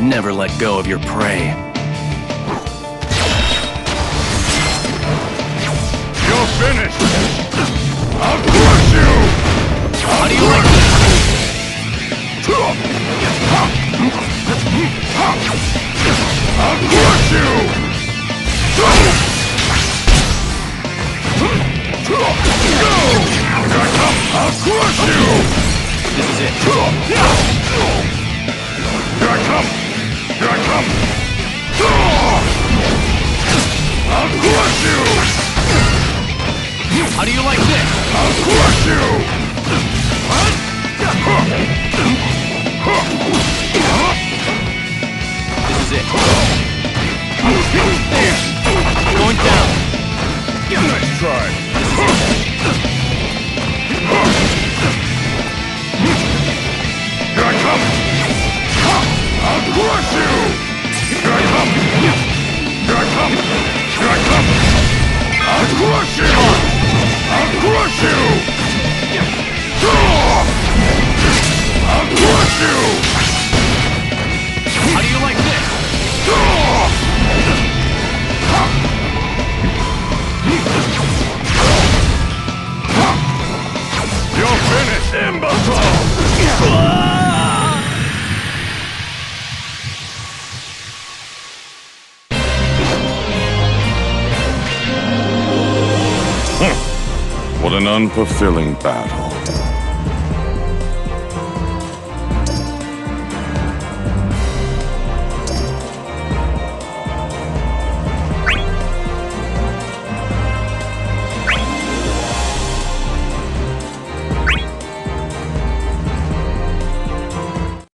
Never let go of your prey. You're finished! I'll crush you! How do you like this? I'll crush you! Go! I'll crush you! This is it. Here I come! Here I come! I'll crush you! How do you like this? I'll crush you! This is it. There. Going down. Nice try! Here I come! I'll crush you! Here I come! Here I come! Here I come! I'll crush you! I'll crush you! I'll crush you! How do you like this? You're finished, imbecile! What an unfulfilling battle.